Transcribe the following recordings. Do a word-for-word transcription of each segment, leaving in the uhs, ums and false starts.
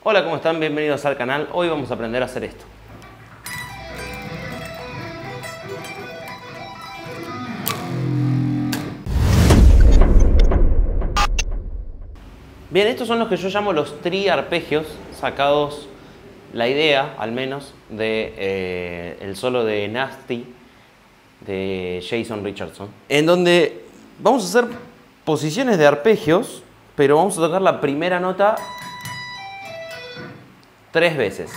Hola, ¿cómo están? Bienvenidos al canal. Hoy vamos a aprender a hacer esto. Bien, estos son los que yo llamo los triarpegios, sacados, la idea al menos, de eh, el solo de Nasty de Jason Richardson, en donde vamos a hacer posiciones de arpegios, pero vamos a tocar la primera nota tres veces.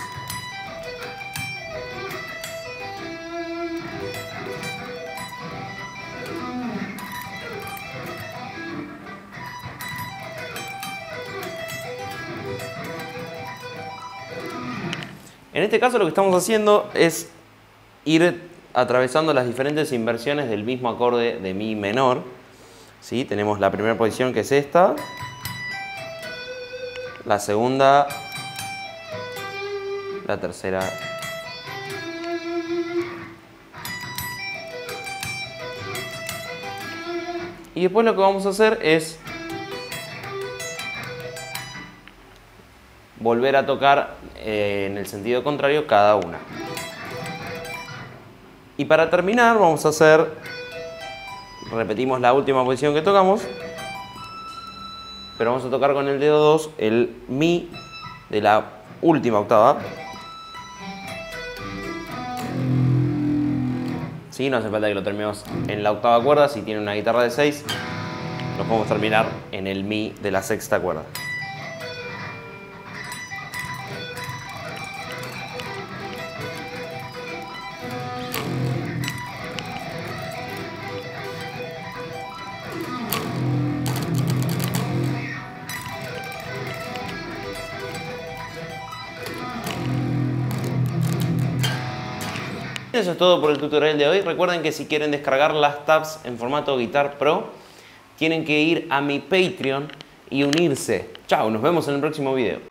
En este caso lo que estamos haciendo es ir atravesando las diferentes inversiones del mismo acorde de mi menor. ¿Sí? Tenemos la primera posición, que es esta, la segunda, la tercera y después lo que vamos a hacer es volver a tocar eh, en el sentido contrario cada una. Y para terminar vamos a hacer, repetimos la última posición que tocamos, pero vamos a tocar con el dedo dos el Mi de la última octava. ¿Sí? No hace falta que lo terminemos en la octava cuerda. Si tiene una guitarra de seis, lo podemos terminar en el Mi de la sexta cuerda. Eso es todo por el tutorial de hoy. Recuerden que si quieren descargar las tabs en formato Guitar Pro, tienen que ir a mi Patreon y unirse. Chao, nos vemos en el próximo video.